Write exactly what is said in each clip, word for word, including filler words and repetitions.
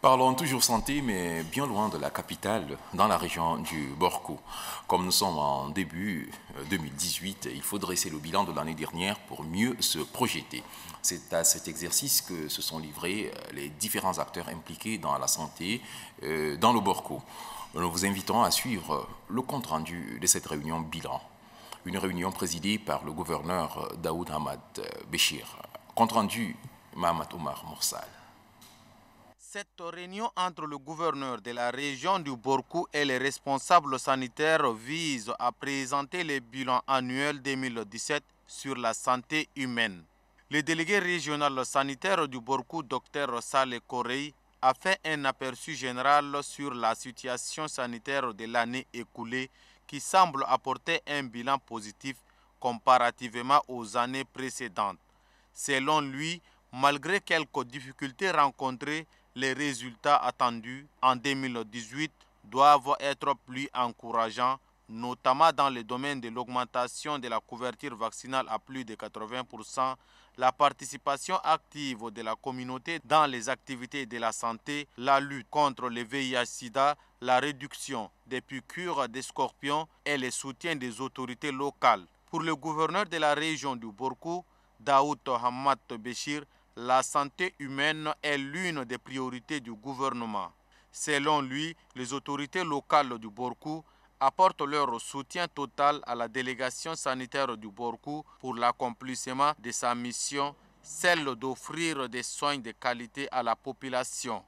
Parlons toujours santé, mais bien loin de la capitale, dans la région du Borkou. Comme nous sommes en début deux mille dix-huit, il faut dresser le bilan de l'année dernière pour mieux se projeter. C'est à cet exercice que se sont livrés les différents acteurs impliqués dans la santé euh, dans le Borkou. Nous vous invitons à suivre le compte-rendu de cette réunion bilan. Une réunion présidée par le gouverneur Daoud Hamad Béchir. Compte-rendu Mahamat Omar Moursal. Cette réunion entre le gouverneur de la région du Borkou et les responsables sanitaires vise à présenter le bilan annuel deux mille dix-sept sur la santé humaine. Le délégué régional sanitaire du Borkou, Dr Saleh Korei, a fait un aperçu général sur la situation sanitaire de l'année écoulée qui semble apporter un bilan positif comparativement aux années précédentes. Selon lui, malgré quelques difficultés rencontrées, les résultats attendus en deux mille dix-huit doivent être plus encourageants, notamment dans le domaine de l'augmentation de la couverture vaccinale à plus de quatre-vingts pour cent, la participation active de la communauté dans les activités de la santé, la lutte contre le V I H sida, la réduction des piqûres des scorpions et le soutien des autorités locales. Pour le gouverneur de la région du Borkou, Daoud Hamad Béchir, la santé humaine est l'une des priorités du gouvernement. Selon lui, les autorités locales du Borkou apportent leur soutien total à la délégation sanitaire du Borkou pour l'accomplissement de sa mission, celle d'offrir des soins de qualité à la population.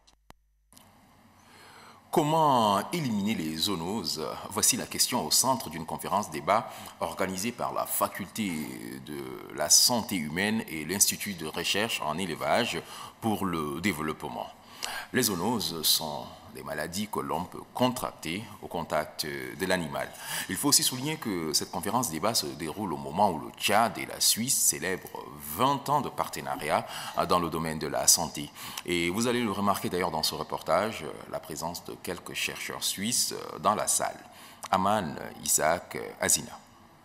Comment éliminer les zoonoses? Voici la question au centre d'une conférence débat organisée par la Faculté de la santé humaine et l'Institut de recherche en élevage pour le développement. Les zoonoses sont des maladies que l'on peut contracter au contact de l'animal. Il faut aussi souligner que cette conférence débat se déroule au moment où le Tchad et la Suisse célèbrent vingt ans de partenariat dans le domaine de la santé. Et vous allez le remarquer d'ailleurs dans ce reportage, la présence de quelques chercheurs suisses dans la salle. Aman Isaac Azina.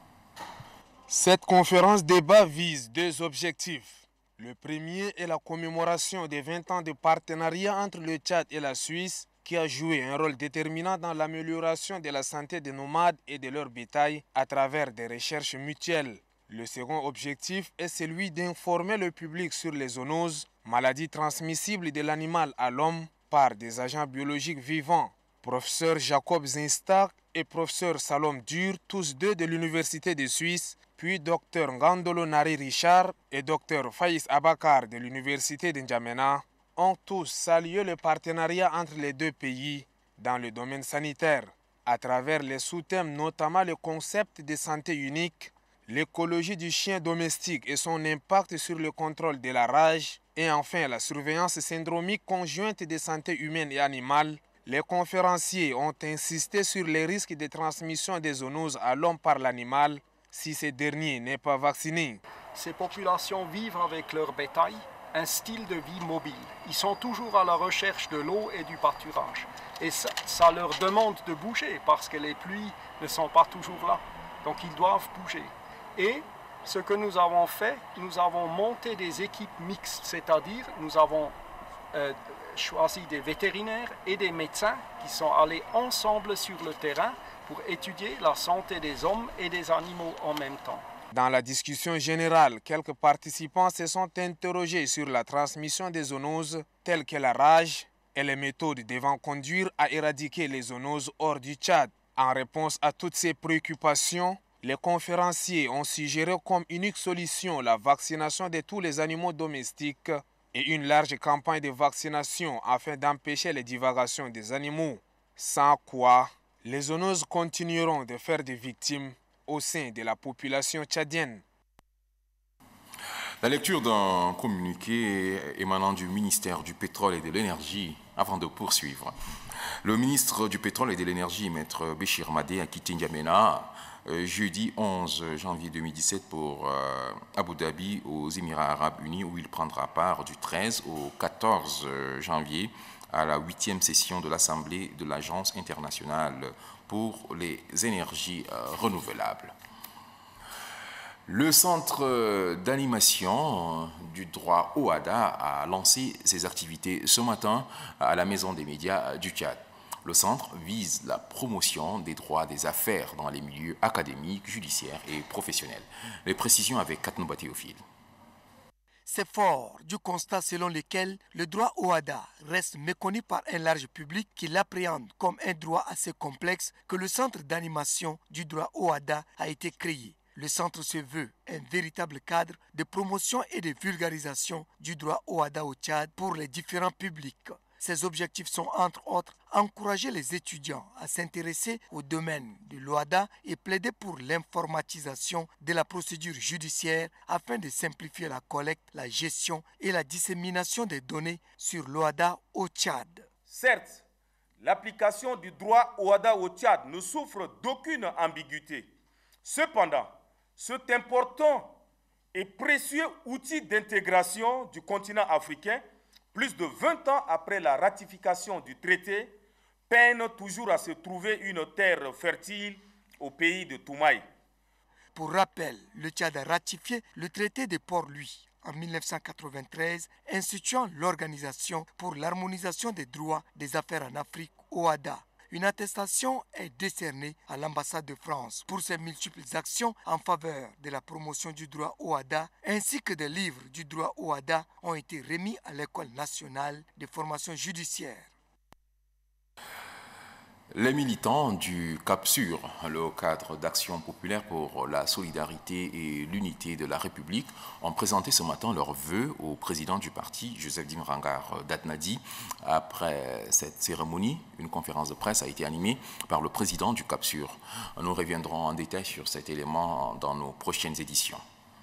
Cette conférence débat vise deux objectifs. Le premier est la commémoration des vingt ans de partenariat entre le Tchad et la Suisse, qui a joué un rôle déterminant dans l'amélioration de la santé des nomades et de leur bétail à travers des recherches mutuelles. Le second objectif est celui d'informer le public sur les zoonoses, maladies transmissibles de l'animal à l'homme par des agents biologiques vivants. Professeur Jacob Zinstak et professeur Salom Dur, tous deux de l'Université de Suisse, puis docteur Ngandolo Nari Richard et docteur Faïs Abakar de l'Université de N'Djamena, ont tous salué le partenariat entre les deux pays dans le domaine sanitaire, à travers les sous-thèmes notamment le concept de santé unique, l'écologie du chien domestique et son impact sur le contrôle de la rage, et enfin la surveillance syndromique conjointe de santé humaine et animale. Les conférenciers ont insisté sur les risques de transmission des zoonoses à l'homme par l'animal si ce dernier n'est pas vacciné. Ces populations vivent avec leur bétail un style de vie mobile. Ils sont toujours à la recherche de l'eau et du pâturage. Et ça, ça leur demande de bouger parce que les pluies ne sont pas toujours là. Donc ils doivent bouger. Et ce que nous avons fait, nous avons monté des équipes mixtes, c'est-à-dire nous avons euh, choisi des vétérinaires et des médecins qui sont allés ensemble sur le terrain pour étudier la santé des hommes et des animaux en même temps. Dans la discussion générale, quelques participants se sont interrogés sur la transmission des zoonoses telles que la rage et les méthodes devant conduire à éradiquer les zoonoses hors du Tchad. En réponse à toutes ces préoccupations, les conférenciers ont suggéré comme unique solution la vaccination de tous les animaux domestiques et une large campagne de vaccination afin d'empêcher les divagations des animaux. Sans quoi, les zoonoses continueront de faire des victimes au sein de la population tchadienne. La lecture d'un communiqué émanant du ministère du Pétrole et de l'Énergie avant de poursuivre. Le ministre du Pétrole et de l'Énergie, Maître Béchir Madé, a quitté N'Djamena euh, jeudi onze janvier deux mille dix-sept pour euh, Abu Dhabi aux Émirats Arabes Unis où il prendra part du treize au quatorze janvier à la huitième session de l'Assemblée de l'Agence internationale pour les énergies euh, renouvelables. Le centre d'animation du droit O A D A a lancé ses activités ce matin à la Maison des médias du Tchad. Le centre vise la promotion des droits des affaires dans les milieux académiques, judiciaires et professionnels. Les précisions avec Katnouba Théophile. C'est fort du constat selon lequel le droit O A D A reste méconnu par un large public qui l'appréhende comme un droit assez complexe que le centre d'animation du droit O A D A a été créé. Le centre se veut un véritable cadre de promotion et de vulgarisation du droit O A D A au Tchad pour les différents publics. Ses objectifs sont entre autres encourager les étudiants à s'intéresser au domaine de l'O A D A et plaider pour l'informatisation de la procédure judiciaire afin de simplifier la collecte, la gestion et la dissémination des données sur l'O A D A au Tchad. Certes, l'application du droit O A D A au Tchad ne souffre d'aucune ambiguïté. Cependant, cet important et précieux outil d'intégration du continent africain, plus de vingt ans après la ratification du traité, peine toujours à se trouver une terre fertile au pays de Toumaï. Pour rappel, le Tchad a ratifié le traité de Port-Louis en mille neuf cent quatre-vingt-treize, instituant l'Organisation pour l'harmonisation des droits des affaires en Afrique, O A D A. Une attestation est décernée à l'ambassade de France pour ses multiples actions en faveur de la promotion du droit O A D A, ainsi que des livres du droit O A D A ont été remis à l'École nationale de formation judiciaire. Les militants du CAPSUR, le cadre d'action populaire pour la solidarité et l'unité de la République, ont présenté ce matin leurs vœux au président du parti, Joseph Dimrangar Datnadi. Après cette cérémonie, une conférence de presse a été animée par le président du CAPSUR. Nous reviendrons en détail sur cet élément dans nos prochaines éditions.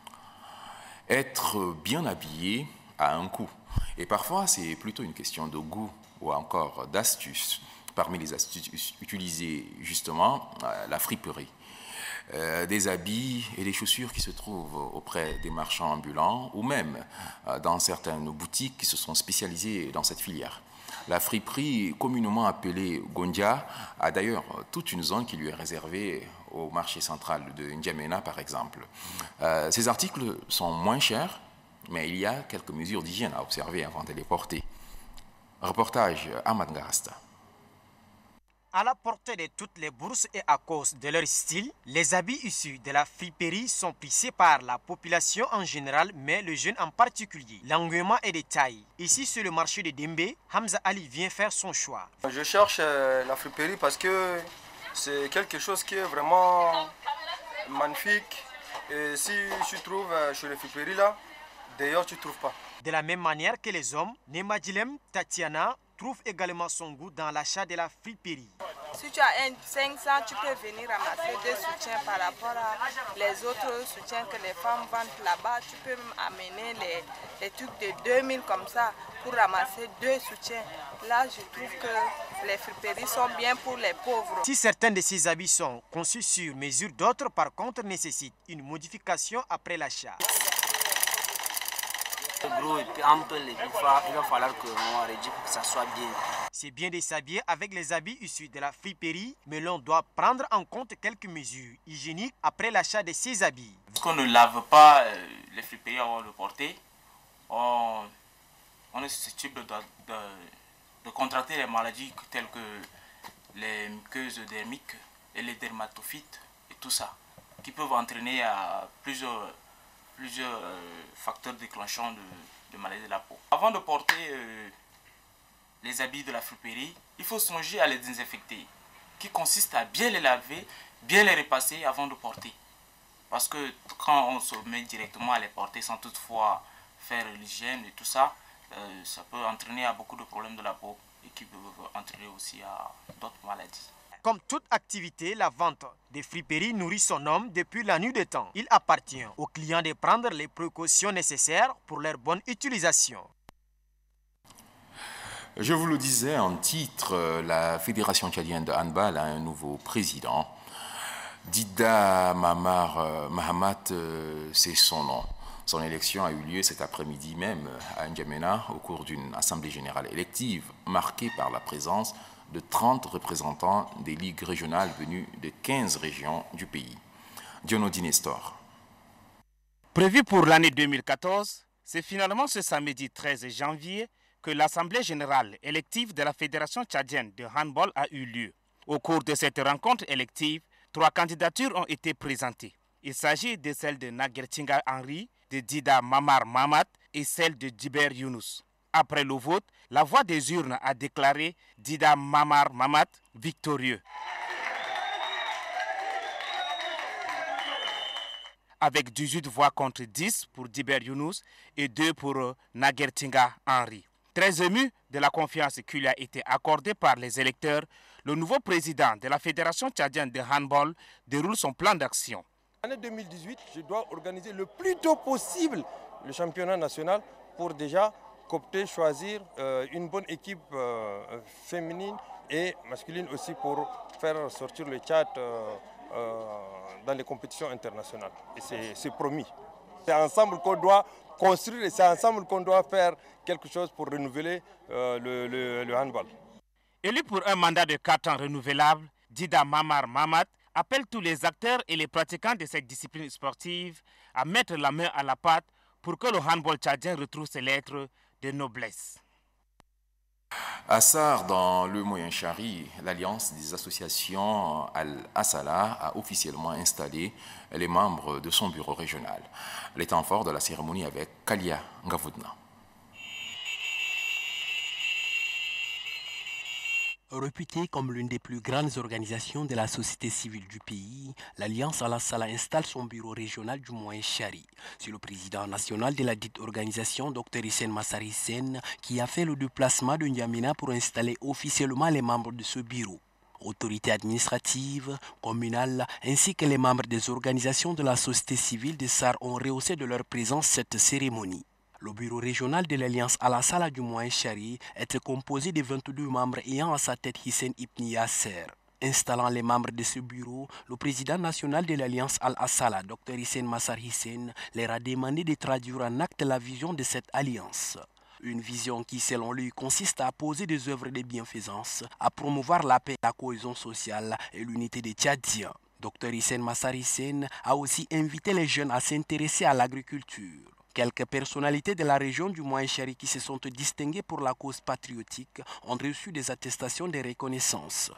Être bien habillé a un coût. Et parfois, c'est plutôt une question de goût ou encore d'astuce. Parmi les astuces utilisées, justement, la friperie. Euh, des habits et des chaussures qui se trouvent auprès des marchands ambulants ou même euh, dans certaines boutiques qui se sont spécialisées dans cette filière. La friperie, communément appelée Gondia, a d'ailleurs toute une zone qui lui est réservée au marché central de N'Djamena, par exemple. Euh, ces articles sont moins chers, mais il y a quelques mesures d'hygiène à observer avant de les porter. Reportage Ahmad Garasta. À la portée de toutes les bourses et à cause de leur style, les habits issus de la friperie sont prisés par la population en général, mais le jeune en particulier. L'engouement est de taille. Ici, sur le marché de Dembé, Hamza Ali vient faire son choix. Je cherche la friperie parce que c'est quelque chose qui est vraiment magnifique. Et si tu trouves chez les friperies là, d'ailleurs tu ne trouves pas. De la même manière que les hommes, Nemadilem Tatiana trouve également son goût dans l'achat de la friperie. Si tu as un cinq cents, tu peux venir ramasser deux soutiens par rapport à les autres soutiens que les femmes vendent là-bas. Tu peux même amener les, les trucs de deux mille comme ça pour ramasser deux soutiens. Là, je trouve que les friperies sont bien pour les pauvres. Si certains de ces habits sont conçus sur mesure, d'autres par contre nécessitent une modification après l'achat. Gros, et puis un peu les bifas, il va falloir que on réduise pour que ça soit bien. C'est bien de s'habiller avec les habits issus de la friperie, mais l'on doit prendre en compte quelques mesures hygiéniques après l'achat de ces habits. Vu qu'on ne lave pas euh, les friperies avant de porter, on, on est susceptible de, de, de contracter les maladies telles que les muqueuses dermiques et les dermatophytes et tout ça, qui peuvent entraîner à plusieurs plusieurs euh, facteurs déclenchants de, de maladies de la peau. Avant de porter euh, les habits de la friperie, il faut songer à les désinfecter, qui consiste à bien les laver, bien les repasser avant de porter. Parce que quand on se met directement à les porter sans toutefois faire l'hygiène et tout ça, euh, ça peut entraîner à beaucoup de problèmes de la peau et qui peuvent entraîner aussi à d'autres maladies. Comme toute activité, la vente des friperies nourrit son homme depuis la nuit des temps. Il appartient aux clients de prendre les précautions nécessaires pour leur bonne utilisation. Je vous le disais en titre, la Fédération tchadienne de handball a un nouveau président. Dida Mamar Mahamat, c'est son nom. Son élection a eu lieu cet après-midi même à N'Djamena au cours d'une assemblée générale élective marquée par la présence de trente représentants des ligues régionales venus de quinze régions du pays. Diono Dinestor. Prévu pour l'année deux mille quatorze, c'est finalement ce samedi treize janvier que l'Assemblée générale élective de la Fédération tchadienne de handball a eu lieu. Au cours de cette rencontre élective, trois candidatures ont été présentées. Il s'agit de celle de Nagertinga Henry, de Dida Mamar Mamat et celle de Djiber Younous. Après le vote, la voix des urnes a déclaré Dida Mamar Mamat victorieux. Avec dix-huit voix contre dix pour Djiber Younous et deux pour euh, Nagertinga Henry. Très ému de la confiance qui lui a été accordée par les électeurs, le nouveau président de la Fédération tchadienne de handball déroule son plan d'action. L'année deux mille dix-huit, je dois organiser le plus tôt possible le championnat national pour déjà coopter, choisir euh, une bonne équipe euh, féminine et masculine aussi pour faire sortir le Tchad euh, euh, dans les compétitions internationales. Et c'est promis. C'est ensemble qu'on doit construire et c'est ensemble qu'on doit faire quelque chose pour renouveler euh, le, le, le handball. Élu pour un mandat de quatre ans renouvelable, Dida Mamar Mamat appelle tous les acteurs et les pratiquants de cette discipline sportive à mettre la main à la pâte pour que le handball tchadien retrouve ses lettres de noblesse. À Sar, dans le Moyen-Chari, l'Alliance des associations Al-Assala a officiellement installé les membres de son bureau régional. Les temps forts de la cérémonie avec Kalia Ngavoudna. Réputée comme l'une des plus grandes organisations de la société civile du pays, l'Alliance Al-Assala installe son bureau régional du Moyen-Chari. C'est le président national de la dite organisation, Dr Hissène Massar Hissène, qui a fait le déplacement de N'Djamena pour installer officiellement les membres de ce bureau. Autorités administratives, communales, ainsi que les membres des organisations de la société civile de Sar ont rehaussé de leur présence cette cérémonie. Le bureau régional de l'Alliance Al-Assala du Moyen-Chari est composé de vingt-deux membres ayant à sa tête Hissène Ibn Yasser. Installant les membres de ce bureau, le président national de l'Alliance Al-Assala, Dr Hissène Massar Hissène, leur a demandé de traduire en acte la vision de cette alliance. Une vision qui, selon lui, consiste à poser des œuvres de bienfaisance, à promouvoir la paix, la cohésion sociale et l'unité des Tchadiens. Dr Hissène Massar Hissène a aussi invité les jeunes à s'intéresser à l'agriculture. Quelques personnalités de la région du Moyen-Chari qui se sont distinguées pour la cause patriotique ont reçu des attestations de reconnaissance.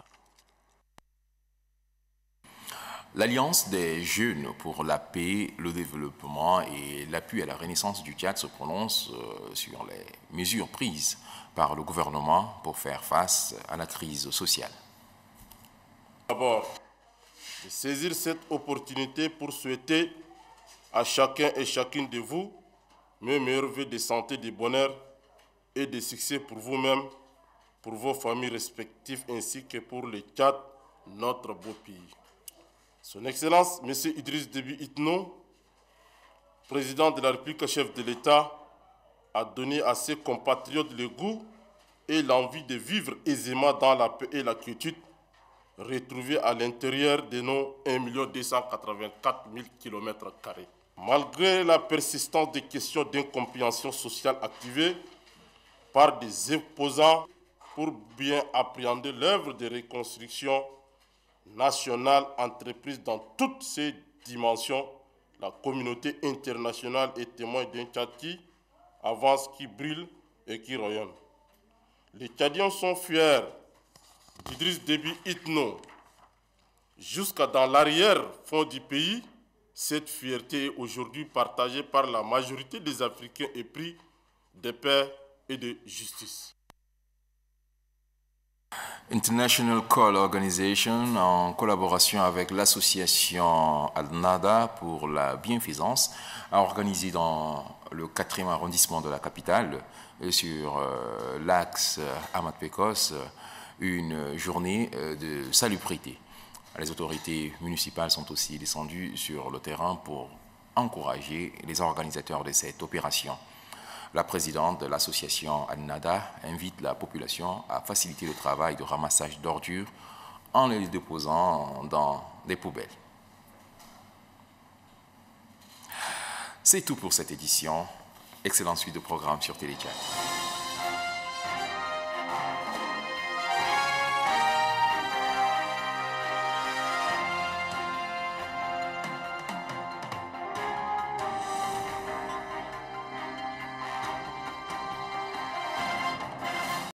L'Alliance des jeunes pour la paix, le développement et l'appui à la renaissance du Tchad se prononce sur les mesures prises par le gouvernement pour faire face à la crise sociale. D'abord, de saisir cette opportunité pour souhaiter à chacun et chacune de vous mes meilleurs vœux de santé, de bonheur et de succès pour vous-même, pour vos familles respectives ainsi que pour le Tchad, notre beau pays. Son Excellence, M. Idriss Déby Itno, président de la République, chef de l'État, a donné à ses compatriotes le goût et l'envie de vivre aisément dans la paix et la quiétude, retrouvés à l'intérieur de nos un million deux cent quatre-vingt-quatre mille kilomètres carrés. Malgré la persistance des questions d'incompréhension sociale activées par des opposants pour bien appréhender l'œuvre de reconstruction nationale entreprise dans toutes ses dimensions, la communauté internationale est témoin d'un Tchad qui avance, qui brille et qui rayonne. Les Tchadiens sont fiers d'Idriss Déby Itno. Jusqu'à dans l'arrière-fond du pays, cette fierté est aujourd'hui partagée par la majorité des Africains épris de paix et de justice. International Call Organization, en collaboration avec l'association Al-Nada pour la bienfaisance, a organisé dans le quatrième arrondissement de la capitale, sur euh, l'axe Ahmad Pekos, une journée de salubrité. Les autorités municipales sont aussi descendues sur le terrain pour encourager les organisateurs de cette opération. La présidente de l'association Al-Nada invite la population à faciliter le travail de ramassage d'ordures en les déposant dans des poubelles. C'est tout pour cette édition. Excellente suite de programmes sur Télé Tchad.